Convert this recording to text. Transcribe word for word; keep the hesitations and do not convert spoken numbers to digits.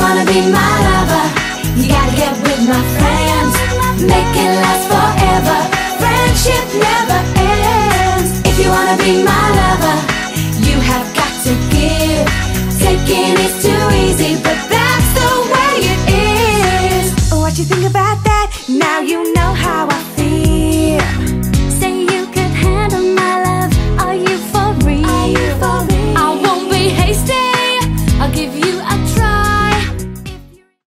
wanna be my lover, you gotta get with my friends. Make it last forever, friendship never ends. If you wanna be my lover, you have got to give. Taking is too easy,